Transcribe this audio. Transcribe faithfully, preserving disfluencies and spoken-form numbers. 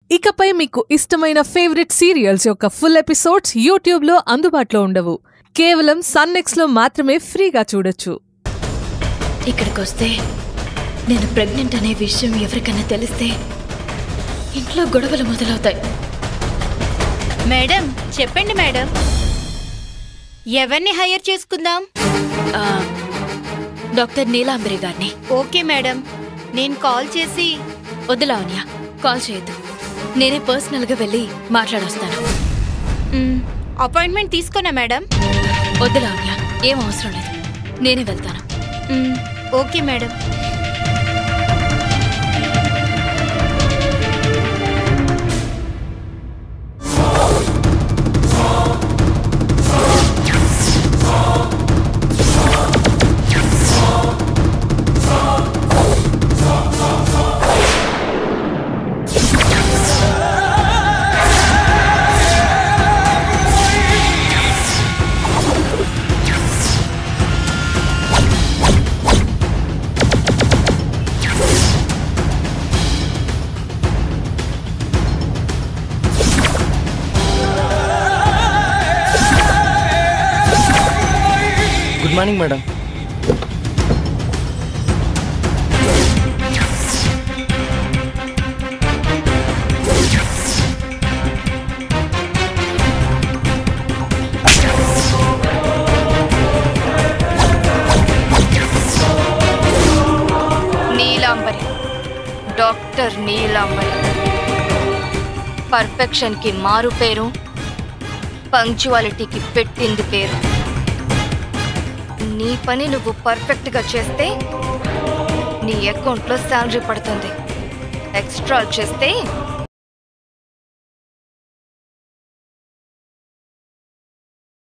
ఇకపై మీకు ఇష్టమైన ఫేవరెట్ సీరియల్స్ యొక్క ఫుల్ ఎపిసోడ్స్ యూట్యూబ్లో అందుబాటులో ఉండవు. కేవలం సన్నెక్స్లో మాత్రమే ఫ్రీగా చూడొచ్చు. ఇక్కడికొస్తే నేను ప్రెగ్నెంట్ అనే విషయం ఎవరికైనా తెలిస్తే ఇంట్లో గొడవలు మొదలవుతాయి. మేడం చెప్పండి మేడం, ఎవరిని హైర్ చేసుకుందాం? డాక్టర్ నీలాంబరి గారిని. ఓకే మేడం, నేను కాల్ చేసి. వద్దులావణ్య, కాల్ చేయొద్దు. నేనే పర్సనల్గా వెళ్ళి మాట్లాడొస్తాను. అపాయింట్మెంట్ తీసుకున్నా మేడం. వద్దులావణ్య, ఏం అవసరం లేదు, నేనే వెళ్తాను. Okay madam. Good morning madam. Neelambari, doctor Neelambari. Perfection కి మారు పేరు, పంక్చువాలిటీకి పెట్టింది పేరు. నీ పని నువ్వు పర్ఫెక్ట్గా చేస్తే నీ అకౌంట్లో శాలరీ పడుతుంది. ఎక్స్ట్రా చేస్తే